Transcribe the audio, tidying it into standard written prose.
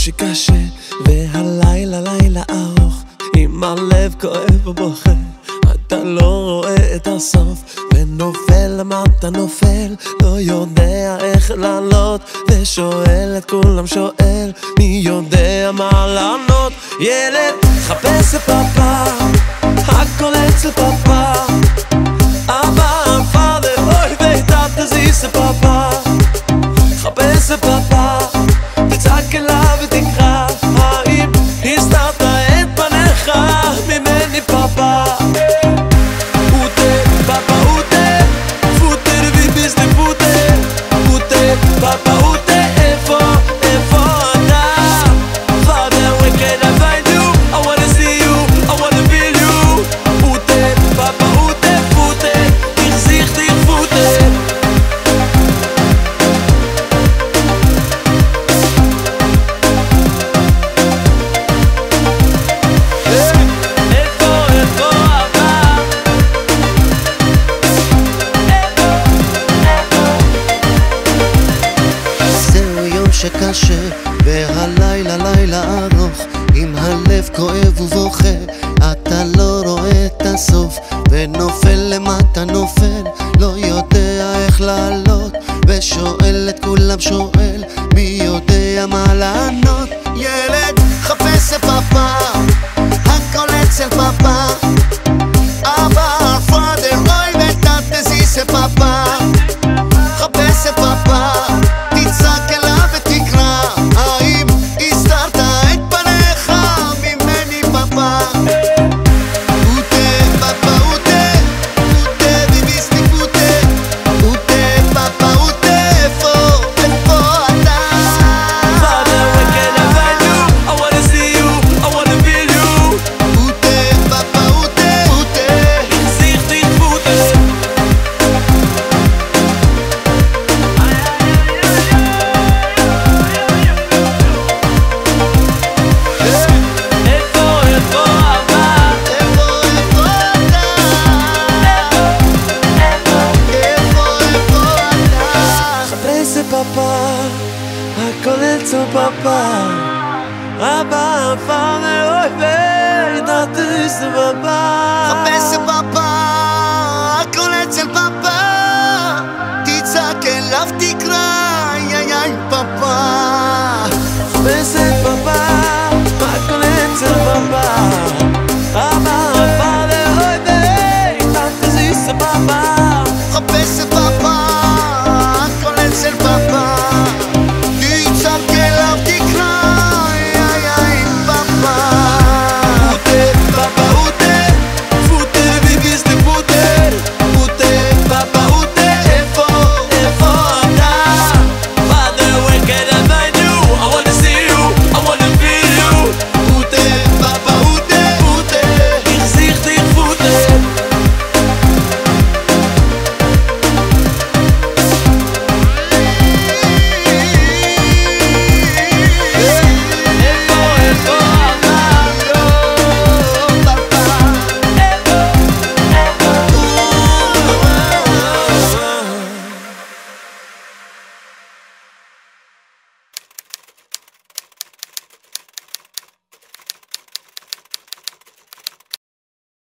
שקשה והלילה לילה ארוך, אם הלב כואב ובוכה אתה לא רואה את הסוף, ונופל למה אתה נופל, לא יודע איך לעלות, ושואל את כולם שואל, מי יודע מה לענות. ילד חפש את פאפה, הכל אצל פאפה, אבא, פאדר, אוי ואיתת זיס פאפה. חפש את פאפה, תצעק אליו ותקרא, האם הסתרת את פניך ממני פאפה. שקשה והלילה לילה ארוך, אם הלב כואב ובוכה אתה לא רואה את הסוף, ונופל למטה נופל, לא יודע איך לעלות, ושואל את כולם שואל, מי יודע מה לענות. ילד חפש את פאפה, הכל אצל פאפה, אבא, פאדר, אוי ואיתת זיס פאפה. חפש את פאפה, תצעק אליו ותקרא, האם הסתרת את פניך ממני פאפה. אוטה פאפה אוטה, אוטה ביביסטי אוטה, אוטה פאפה אוטה, איפה אתה? Father, where can I find you? I wanna see you, I wanna feel you. אוטה פאפה אוטה, אוטה תחזיך תכבוטה. פאפה, הכל אצל פאפה, אבא, פאדר, אוי ואיתת זיס פאפה.